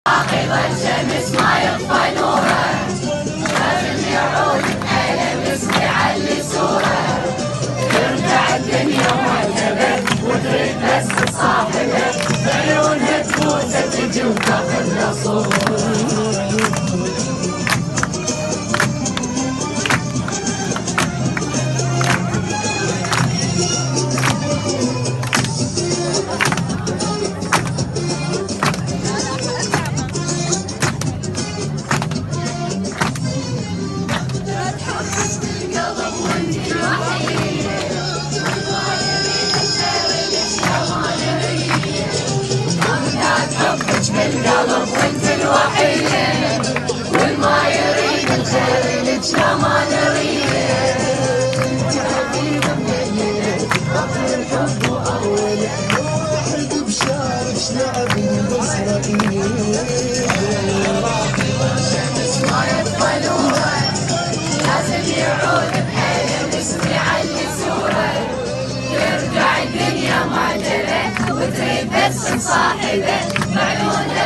عقب الشمس ما يطفى نوره، لازم يعود بحيله باسم يعلي صوره، ترجع الدنيا معجبه وتريد بس تصاحبه، بعيونها تفوته تجي وتاخذ نصوره. بالقلب وانت الوحيد، والما يريد الخير لك لا ما نريد، حبيبه مليله اخر الحب واوله، واحد بشارك لعب باسرائيل، الشمس ما يطفى نوره، لازم يعود بحيله باسم يعلي صوره، يرجع الدنيا معجبه وتريد بس تصاحبه، بعيونه